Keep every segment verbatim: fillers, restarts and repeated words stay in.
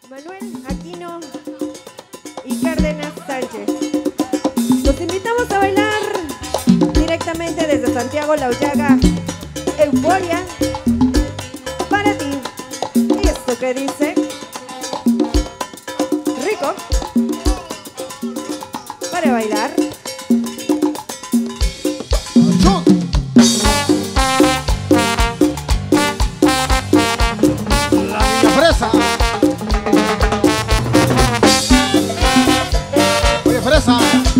Manuel Aquino y Cárdenas Sánchez. Los invitamos a bailar directamente desde Santiago La Ullaga. Euforia para ti. Y esto que dice rico para bailar. Oye, fresa.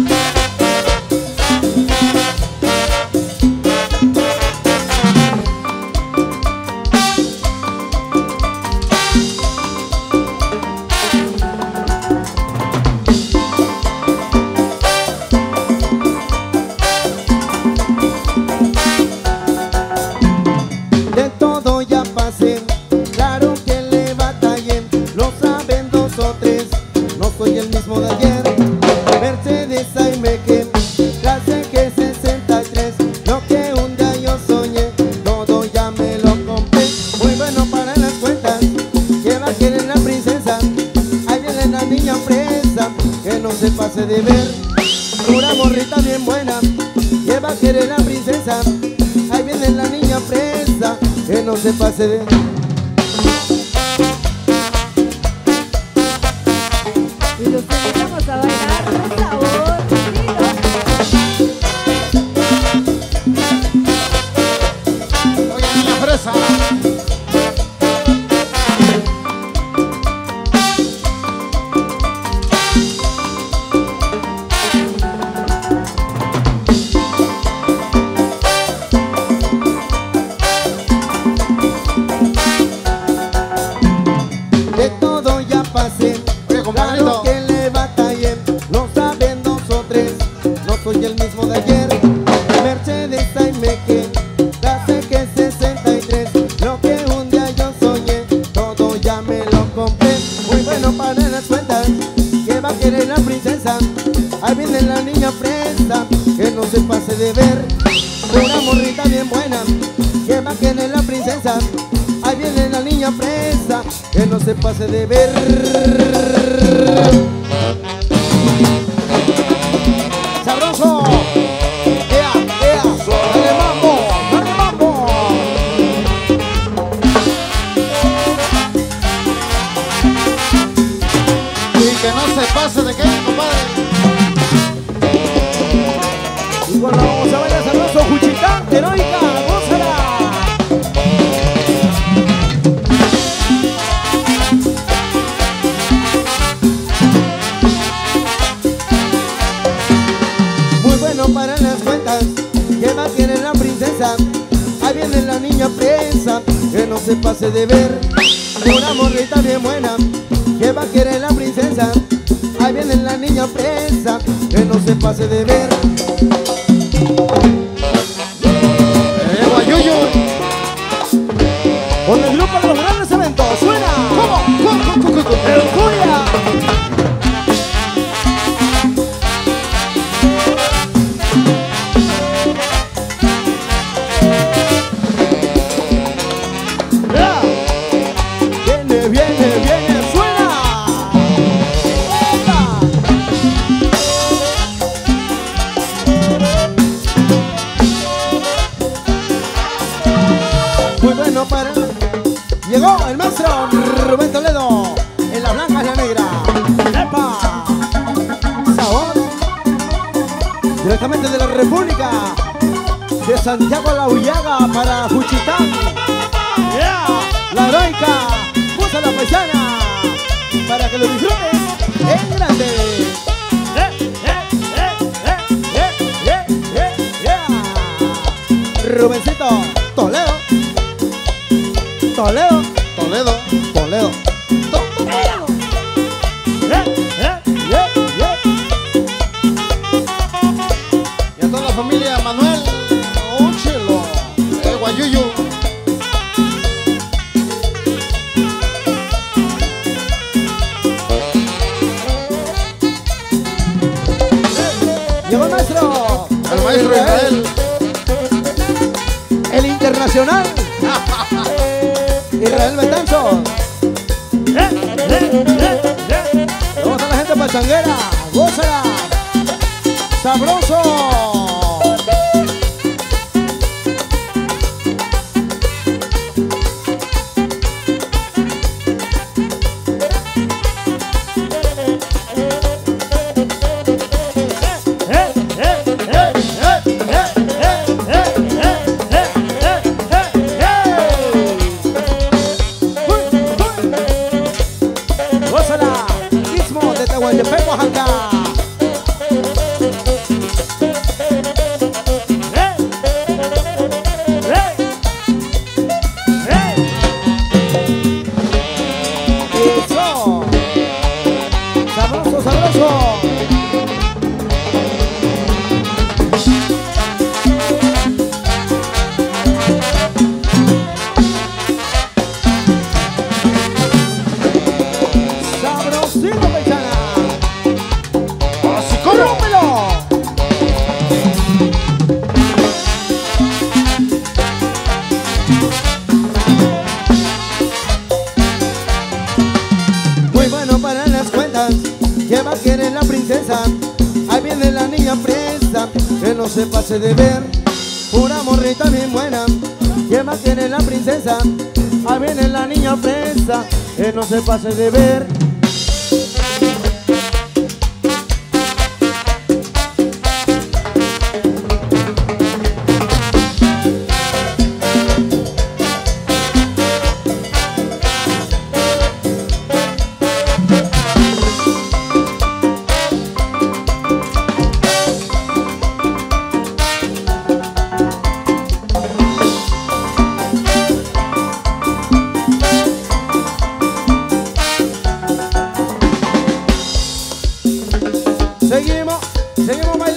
De todo ya pasé, claro que le batallé, lo saben dos o tres, no soy el mismo de ayer. Mercedes Aimeke, clase G sesenta y tres, lo que un día yo soñé, todo ya me lo compré. Muy bueno para las cuentas, que va a querer la princesa, ahí viene la niña fresa, que no se pase de ver. Una morrita bien buena, que va a querer la princesa, ahí viene la niña fresa, que no se pase de... Y los invitamos a bailar con sabor. Oye, niña fresa. De todo ya pasé, Oye, claro compadrito. que le batallé, no saben dos o tres, no soy el mismo de ayer. Mercedes Aimeke, clase G sesenta y tres, lo que un día yo soñé, todo ya me lo compré. Muy bueno para las cuentas, que va a querer la princesa, ahí viene la niña fresa, que no se pase de ver. Una morrita bien buena, que va a querer la princesa, ahí viene la niña fresa, que no se pase de ver. ¡Sabroso! ¡Ea, ea! ¡Dale mambo! ¡Dale mambo! Y que no se pase de qué, compadre. Y cuando vamos a bailar sabroso, Juchitán, heroica, gózala. Muy bueno para las cuentas, que va a querer la princesa, ahí viene la niña presa, que no se pase de ver. Una morrita bien buena, que va a querer la princesa, ahí viene la niña presa, que no se pase de ver. Eh, guayuyo. Con el grupo de los grandes eventos, suena ¿Cómo? ¿Cómo? ¿Cómo? ¿Cómo? ¿Cómo? Euforia. Ya. Viene, viene, viene, suena. ¡Opa! Muy bueno para... Llegó el maestro Rubén Toledo en la blanca y la negra. ¡Epa! Sabor. Directamente de la República de Santiago La Ullaga para Juchitán. ¡Yeah! La heroica, puso la paisana para que lo disfrutes en grande. ¡Eh, eh, eh, eh, eh, eh, eh, yeah! Rubencito Toledo. Toledo, Toledo. Toledo, Toledo. Eh, eh, eh, eh. Y a toda la familia Manuel. Un chelo. Eh, guayuyo. Llegó el maestro. El maestro Israel. El internacional. Israel Betanzos. Eh, eh, eh. pachanguera, gózala, sabroso. Guayepé, Oaxaca. ¡Hey! ¡Hey! ¡Hey! ¡Eso! ¡Sabroso, sabroso! ¡Sabrosito, paisana! Muy bueno para las cuentas, que va a querer la princesa. Ahí viene la niña fresa, que no se pase de ver. Una morrita bien buena, que va a querer la princesa. Ahí viene la niña fresa, que no se pase de ver. Seguimos, seguimos.